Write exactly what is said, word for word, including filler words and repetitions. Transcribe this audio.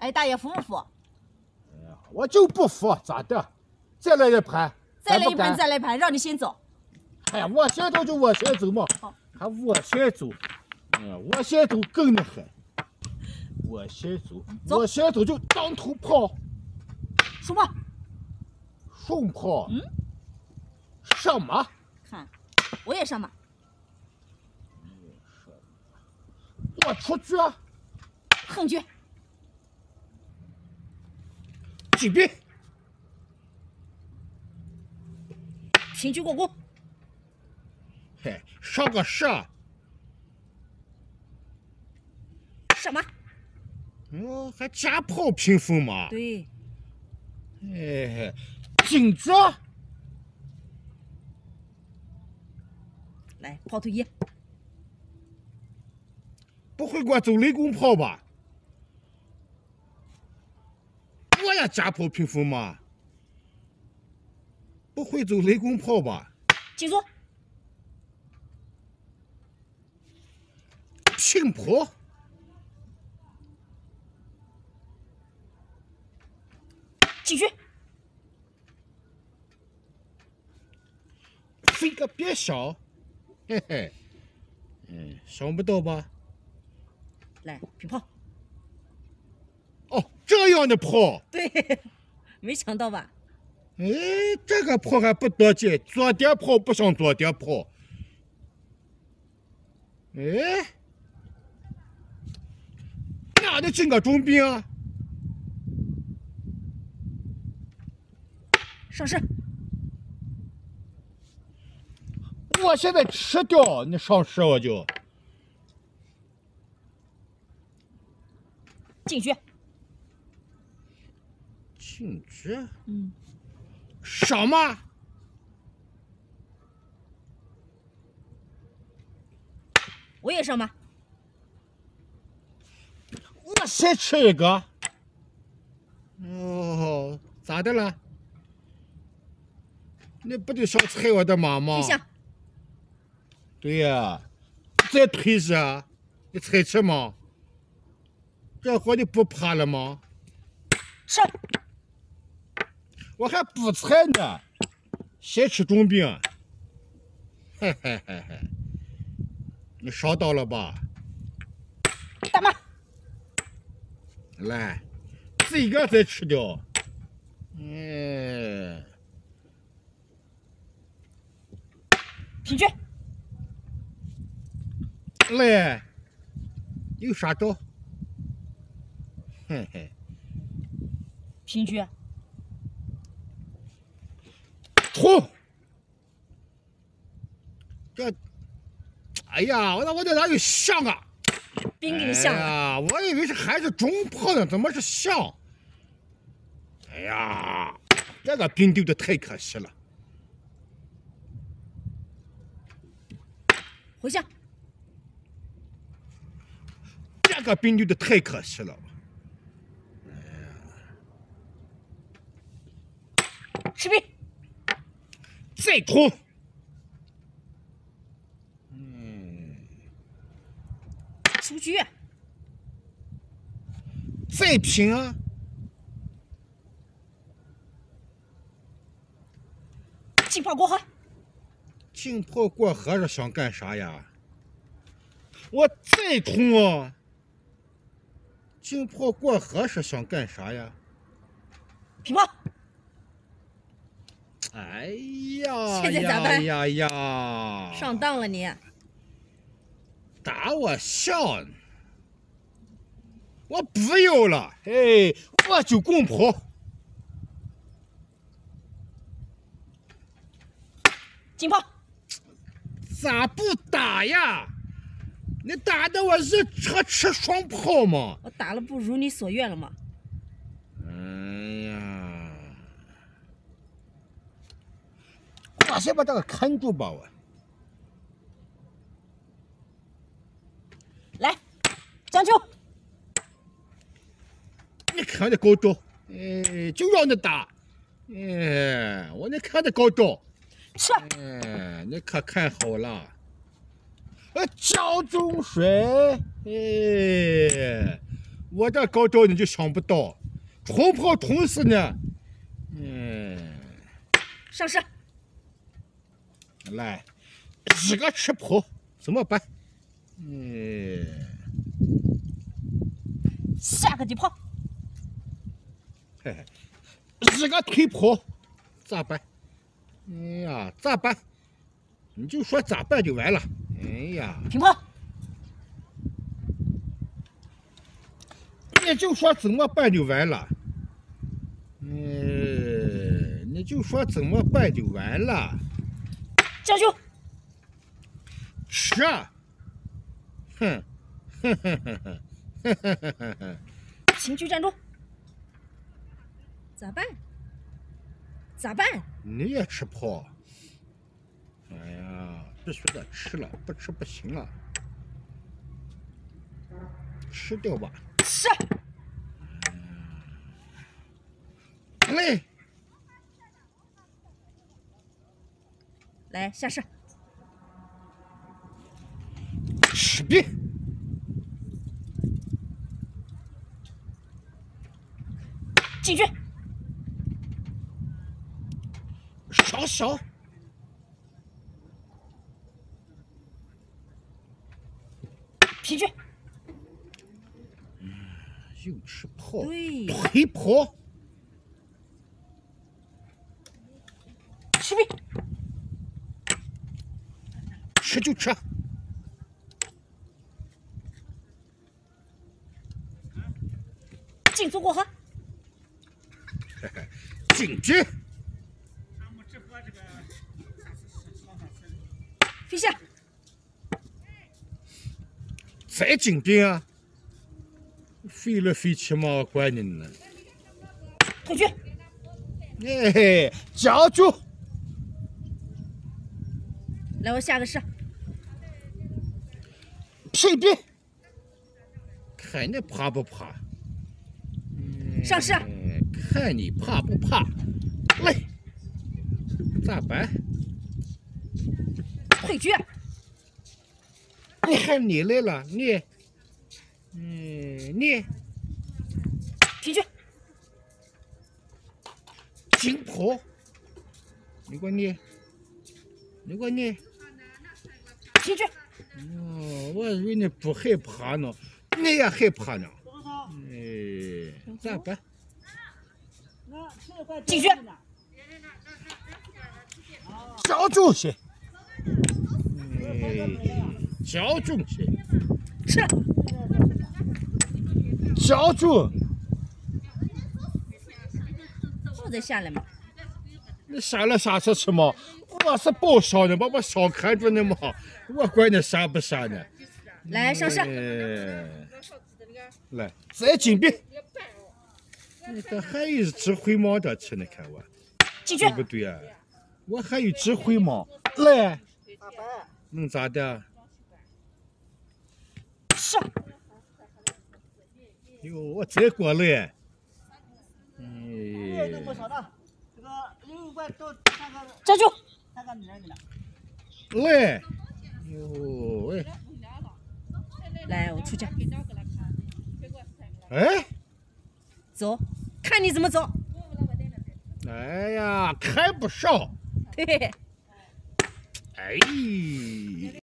哎，大爷服不服？ 哎呀，我就不服，咋的？再来一盘， 再来一盘，再来一盘，让你先走。 哎呀，我先走就我先走嘛，还我先走，嗯，我先走更厉害。我先走，我先走就当头炮。 什么？ 送炮？ 嗯。 上马。 看，我也上马。 我出局。 横局。 举兵。 平局过关。 嘿，上个射。 上马。 哦，还加炮平分嘛？ 对。 哎，紧着。 来，炮头一。 不会给我走雷公炮吧？我也加炮平分嘛？不会走雷公炮吧？ 进座。 平炮。 继续。 飞个别小，嘿嘿，嗯，想不到吧？ 来，平炮。 哦，这样的炮。 对，没想到吧？ 哎，这个炮还不多见，左点炮不像左点炮。哎，哪里进个中兵啊？ 上士。 我现在吃掉你上士，我就进局。 进局。 嗯。 上马。 我也上马。 我先吃一个。哦，咋的了？你不就想踩我的马吗？ 退下。 对呀，再退下，你踩吃吗？这会你不怕了吗？ 上。 我还不踩呢，先吃重兵。嘿嘿嘿嘿，你烧到了吧？ 打马。 来，这个再吃掉。嗯。 平局。 来，有啥招？嘿嘿。 平局。 冲！这，哎呀，我那我这哪有象啊？ 兵给你象了。 哎呀，我以为是还是中炮呢，怎么是象？哎呀，这个兵丢的太可惜了。 回下。 这个兵丢的太可惜了。哎呀，士兵。 再冲。嗯。 出局。 再平啊。 进炮过河。 进炮过河是想干啥呀？我再冲啊！进炮过河是想干啥呀？ 平炮。 哎呀！ 现在咋办？ 呀呀呀！ 上当了你！ 打我笑！我不要了，哎，我就攻炮。 进炮。 咋不打呀？你打的我一车吃双炮嘛！ 我打了不如你所愿了吗？ 哎呀！我先把这个看住吧，我。 来，将就。 你看这高招，哎，就让你打，哎，我你看这高招， 是， 哎，你可看好了。呃，江中水，哎， 我这高招你就想不到，冲炮捅死你！嗯， 上市。 来，一个吃炮怎么办？嗯， 下个底炮。 嘿嘿，一个推炮咋办？哎呀，咋办？你就说咋办就完了。哎呀， 平炮。 你就说怎么办就完了。嗯，你就说怎么办就完了。 将就。 吃啊！哼，哼哼哼哼，哼哼哼哼哼。 请举站住。咋办？咋办？ 你也吃炮？哎呀，必须得吃了，不吃不行了。吃掉吧。 是。 来， 来下士。 吃瘪。 进去。 少少。 平去。 又吃炮， 对， 推炮， 吃瘪。 吃就吃。 进足过河。 进去。 飞下。 再进兵啊！飞来飞去嘛，我管你呢。 退去。 哎嘿，将就。 来，我下个士。 屁兵。看你怕不怕？ 上士。 看你怕不怕？来，咋办？ 退局。 你看你来了，你，嗯，你平去。 金炮，你给我你，你给我你， 平去。 哦，我以为你不害怕呢，你也害怕呢。哎，咋办？ 进去。 将就些。哎，将就些。 吃。 将就。 就得下来嘛。 你下来下去吃嘛？我是报销的，把我小看着呢嘛，我管你下不下呢。 来上士。 哎，来，再进兵。你这还有指挥盲的吃，你看我， 进去。 对不对啊？我还有指挥盲，来，能咋的？ 是。 哟，我再过来。哎。 站住。 来，哟喂。 来，我出去。 哎。 走，看你怎么走。 哎呀，看不上。 对。 哎。